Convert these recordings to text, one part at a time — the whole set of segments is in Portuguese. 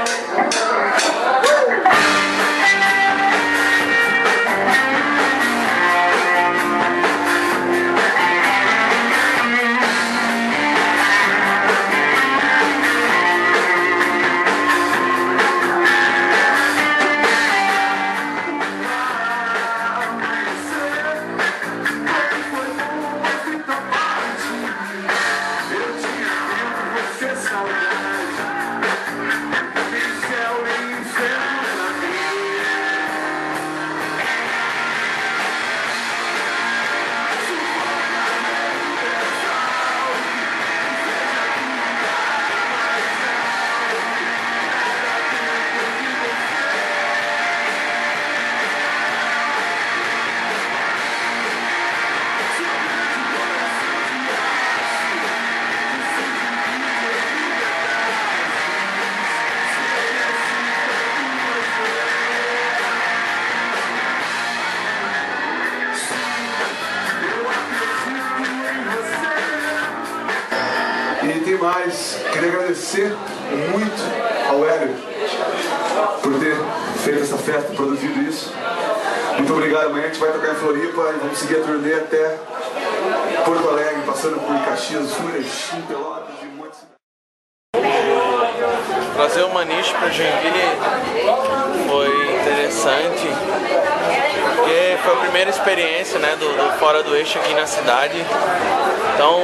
E tem mais, queria agradecer muito ao Hélio por ter feito essa festa, produzido isso. Muito obrigado, amanhã a gente vai tocar em Floripa e vamos seguir a turnê até Porto Alegre, passando por Caxias do Sul, Erechim, Pelotas e muitas cidades. Trazer o Maniche para Joinville foi interessante, porque foi a primeira experiência, né, do Fora do Eixo aqui na cidade. Então,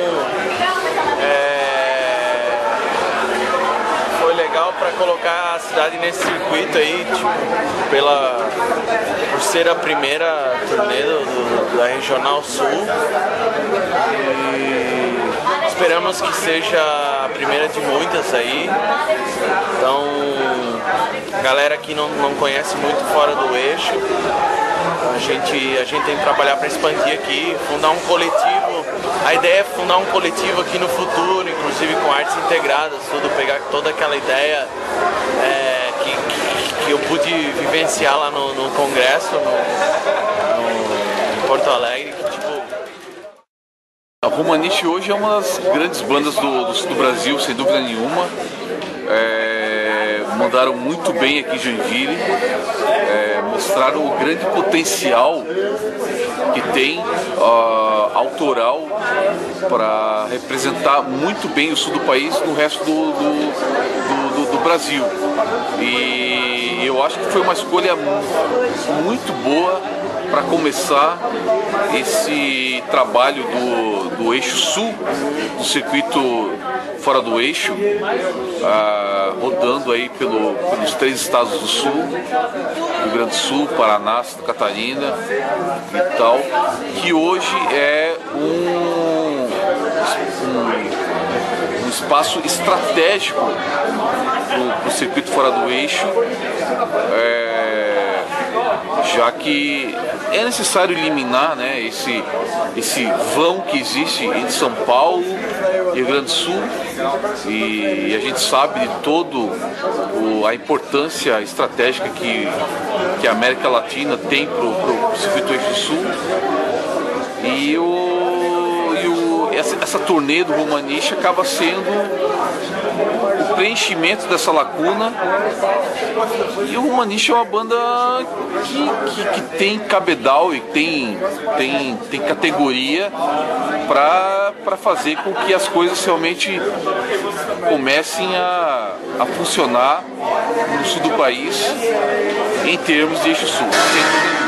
foi legal para colocar a cidade nesse circuito aí, tipo, por ser a primeira turnê da Regional Sul. E esperamos que seja a primeira de muitas aí. Então, galera que não conhece muito Fora do Eixo, a gente tem que trabalhar para expandir aqui, fundar um coletivo. A ideia é fundar um coletivo aqui no futuro, inclusive com artes integradas, tudo, pegar toda aquela ideia que eu pude vivenciar lá no congresso, em Porto Alegre. Que, tipo... A Romaniche hoje é uma das grandes bandas do Brasil, sem dúvida nenhuma. Mandaram muito bem aqui em Joinville, mostraram o grande potencial que tem autoral para representar muito bem o sul do país no resto do Brasil. E eu acho que foi uma escolha muito boa para começar esse trabalho do eixo sul, do circuito Fora do Eixo, rodando aí pelos 3 estados do sul, Rio Grande do Sul, Paraná, Santa Catarina e tal, que hoje é um espaço estratégico para o circuito Fora do Eixo, já que é necessário eliminar, né, esse vão que existe entre São Paulo e Rio Grande do Sul, e a gente sabe de todo a importância estratégica que a América Latina tem para o circuito Eixo Sul, e essa turnê do Romaniche acaba sendo o preenchimento dessa lacuna. E o Romaniche é uma banda que tem cabedal e tem categoria para fazer com que as coisas realmente comecem a funcionar no sul do país em termos de Eixo Sul.